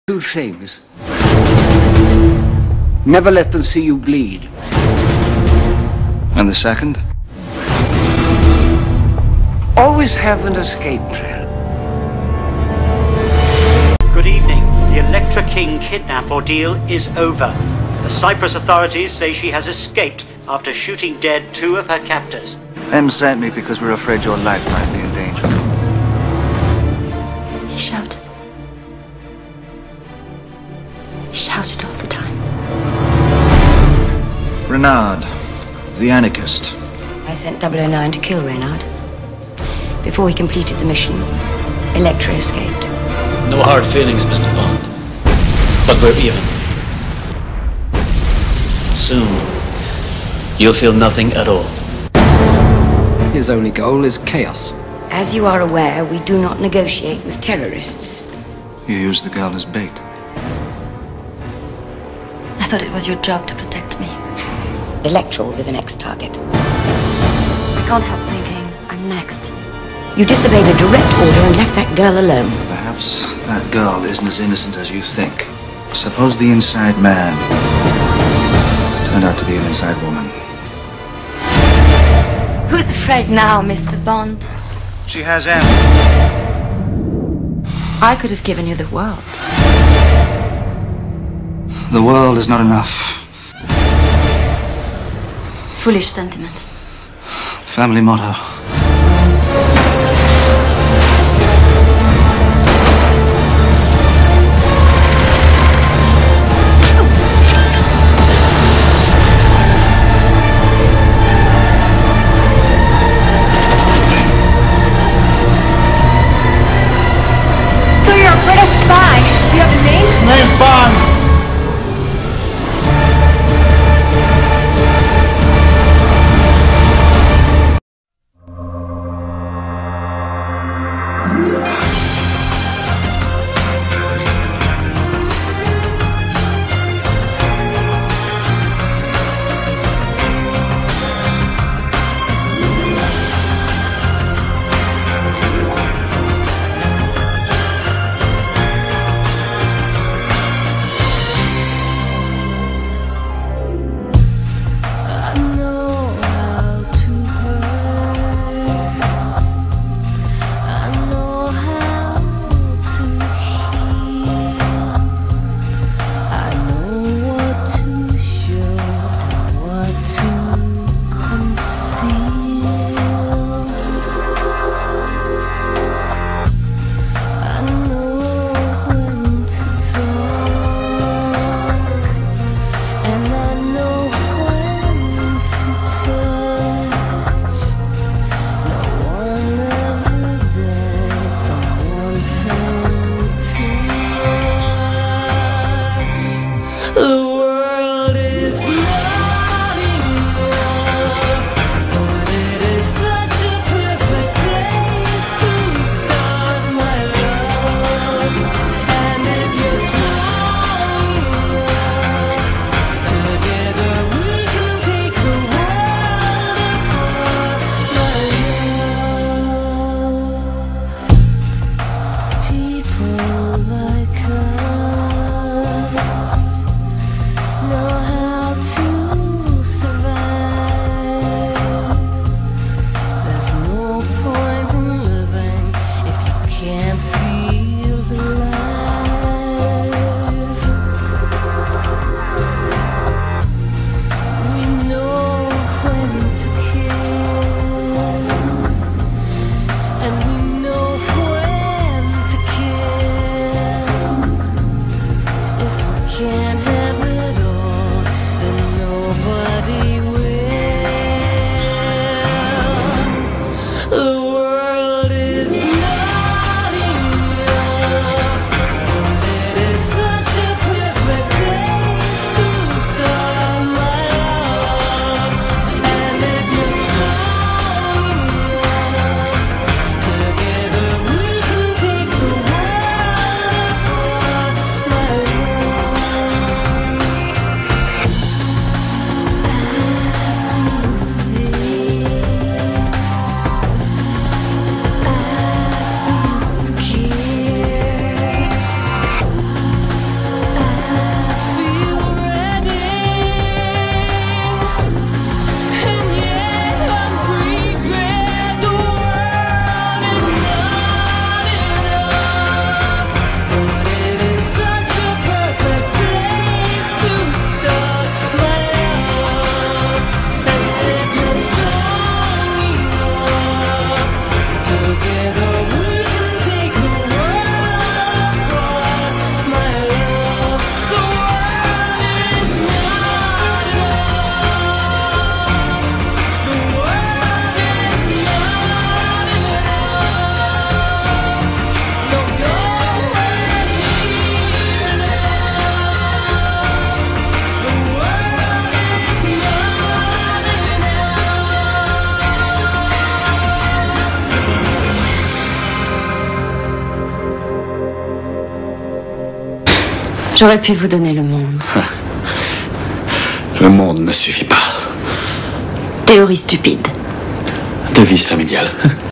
Two things. Never let them see you bleed. And the second? Always have an escape plan. Good evening. The Electra King kidnap ordeal is over. The Cyprus authorities say she has escaped after shooting dead 2 of her captors. Em sent me because we're afraid your life might be in danger. He shouted. He shouted all the time. Renard, the anarchist. I sent 009 to kill Renard. Before he completed the mission, Electra escaped. No hard feelings, Mr. Bond. But we're even. Soon, you'll feel nothing at all. His only goal is chaos. As you are aware, we do not negotiate with terrorists. You used the girl as bait. I thought it was your job to protect me. Electra will be the next target. I can't help thinking I'm next. You disobeyed a direct order and left that girl alone. Perhaps that girl isn't as innocent as you think. Suppose the inside man turned out to be an inside woman. Who's afraid now, Mr. Bond? She has Em. I could have given you the world. The world is not enough. Foolish sentiment. Family motto. So you're a British spy. Do you have a name? Name's Bond! J'aurais pu vous donner le monde. Le monde ne suffit pas. Théorie stupide. Devise familiale.